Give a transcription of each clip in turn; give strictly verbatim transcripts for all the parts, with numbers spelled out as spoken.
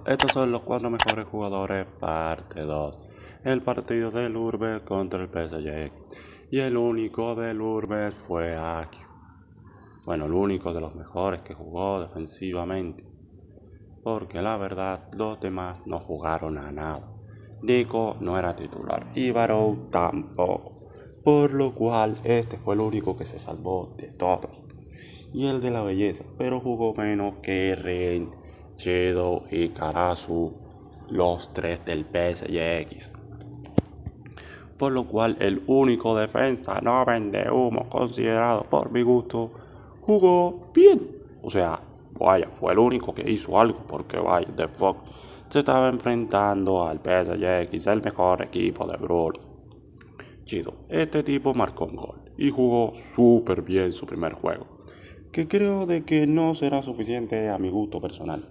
estos son los cuatro mejores jugadores parte dos. El partido del Urbes contra el P S G. Y el único del Urbes fue Aki. Bueno, el único de los mejores que jugó defensivamente. Porque la verdad, los demás no jugaron a nada. Nico no era titular y Barrow tampoco. Por lo cual, este fue el único que se salvó de todos. Y el de la belleza, pero jugó menos que Ren, Chido y Karasu, los tres del P S G. Por lo cual el único defensa no vende humo considerado por mi gusto jugó bien. O sea, vaya, fue el único que hizo algo porque vaya, The Fox se estaba enfrentando al P S G, el mejor equipo de Bruno. Chido, este tipo marcó un gol y jugó súper bien su primer juego, que creo de que no será suficiente a mi gusto personal,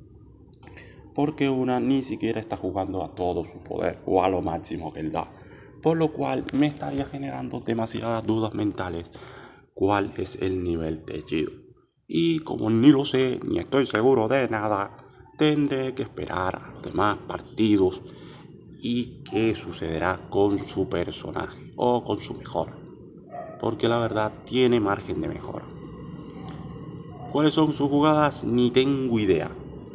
porque una ni siquiera está jugando a todo su poder o a lo máximo que él da, por lo cual me estaría generando demasiadas dudas mentales cuál es el nivel de Chido. Y como ni lo sé ni estoy seguro de nada, tendré que esperar a los demás partidos y qué sucederá con su personaje o con su mejora, porque la verdad tiene margen de mejora. ¿Cuáles son sus jugadas? Ni tengo idea.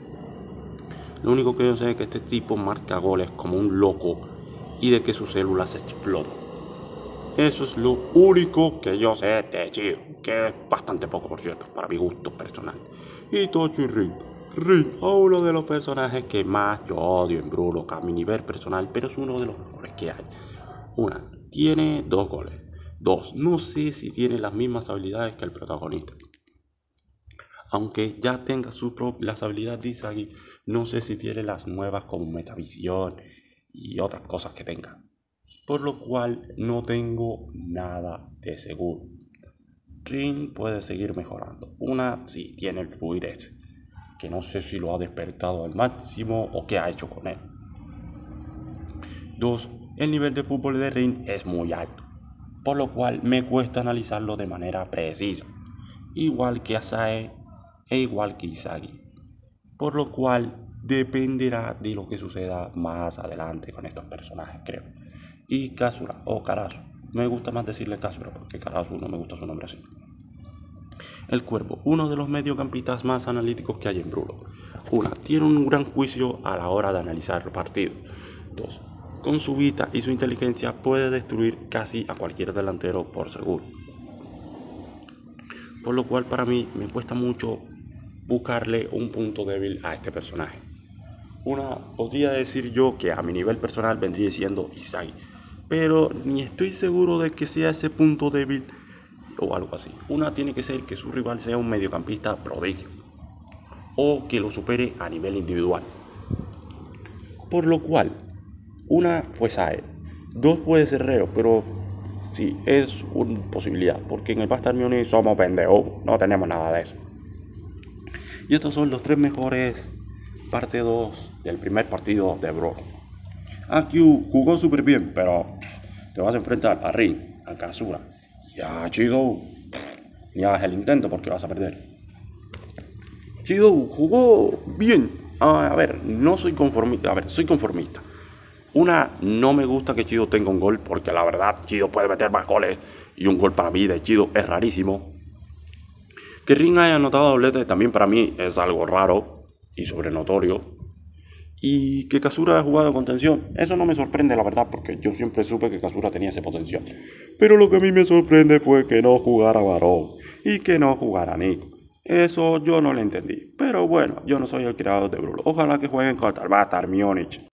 Lo único que yo sé es que este tipo marca goles como un loco y de que sus células explotan. Eso es lo único que yo sé de Chido, que es bastante poco, por cierto, para mi gusto personal. Y Tocho y Rin. Rin, a uno de los personajes que más yo odio en Bruno a mi nivel personal, pero es uno de los mejores que hay. Una, tiene dos goles. Dos, no sé si tiene las mismas habilidades que el protagonista. Aunque ya tenga su propia, las habilidades de Izagi, no sé si tiene las nuevas como Metavisión y otras cosas que tenga. Por lo cual no tengo nada de seguro. Rin puede seguir mejorando. Una, sí, tiene el fluidez, que no sé si lo ha despertado al máximo o qué ha hecho con él. Dos, el nivel de fútbol de Rin es muy alto, por lo cual me cuesta analizarlo de manera precisa, igual que Asae e igual que Izagi, por lo cual dependerá de lo que suceda más adelante con estos personajes, creo. Y Kasura o Karasu, me gusta más decirle Kasura porque Karasu no me gusta su nombre así. El Cuervo, uno de los mediocampistas más analíticos que hay en Bruno. Una, tiene un gran juicio a la hora de analizar el partido. Dos, con su vista y su inteligencia puede destruir casi a cualquier delantero por seguro. Por lo cual para mí me cuesta mucho buscarle un punto débil a este personaje. Una, podría decir yo que a mi nivel personal vendría siendo Izagi, pero ni estoy seguro de que sea ese punto débil o algo así. Una, tiene que ser que su rival sea un mediocampista prodigio o que lo supere a nivel individual. Por lo cual, una, pues a él. Dos, puede ser Reo, pero sí, es una posibilidad, porque en el Bastar Munich somos pendejos, no tenemos nada de eso. Y estos son los tres mejores parte dos del primer partido de Bro. A Q jugó súper bien, pero te vas a enfrentar a Rin, a Kasura y a Chido. Ni hagas el intento porque vas a perder. Chido jugó bien. A ver, no soy conformista. A ver, soy conformista. Una, no me gusta que Chido tenga un gol porque la verdad Chido puede meter más goles y un gol para mí de Chido es rarísimo. Que Rin haya anotado doblete también para mí es algo raro y sobrenotorio. Y que Kasura haya jugado contención, eso no me sorprende la verdad, porque yo siempre supe que Kasura tenía ese potencial. Pero lo que a mí me sorprende fue que no jugara Barón y que no jugara Nico. Eso yo no lo entendí. Pero bueno, yo no soy el creador de Bruno. Ojalá que jueguen contra el Bastar Múnich.